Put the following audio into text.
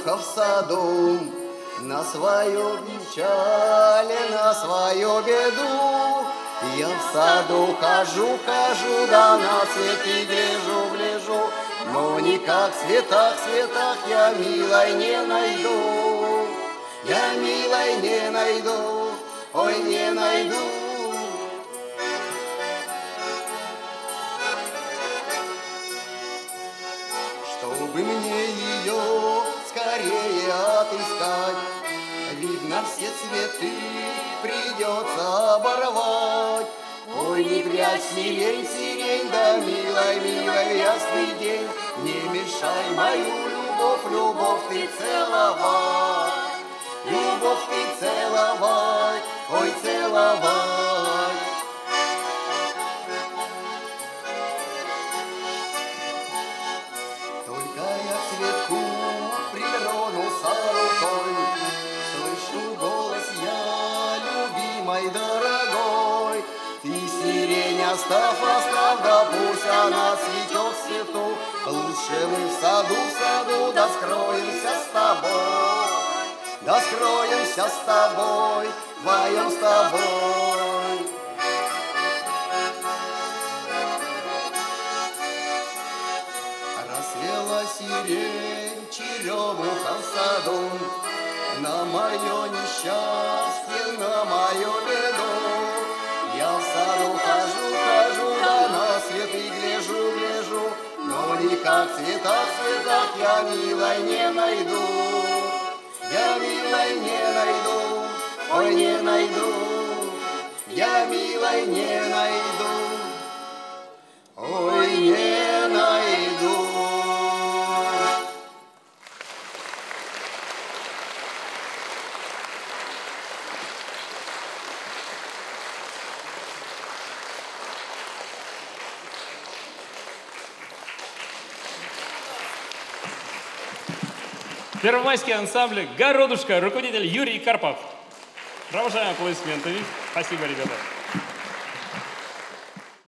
муха в саду, на свою печаль, на свою беду. Я в саду хожу, хожу, да на цветы гляжу, гляжу, но никак в цветах, цветах я милой не найду. Я милой не найду, ой, не найду. Чтобы мне ее скорее отыскать, видно, все цветы придется оборвать. Ой, не прячь сирень, сирень, да, милой, милой, ясный день, не мешай мою любовь, любовь ты целовать. Любовь ты целовать, ой, целовать. Только я к цветку притронулся рукой, слышу голос я, любимой, дорогой. Ты, сирень, оставь, оставь, да пусть она цветет в цвету. Лучше мы в саду, да скроемся с тобой. Да скроемся с тобой, вдвоем с тобой. Расцвела сирень, черемуха в саду, на мое несчастье, на мою беду. Я в саду хожу, хожу, да на цветы гляжу, гляжу, но никак в цветах, цветах я милой не найду. Я милой не найду, ой, не найду. Я милой не найду, ой, не найду. Первомайский ансамбль «Городушка», руководитель Юрий Карпов. Провожаем аплодисментами. Спасибо, ребята.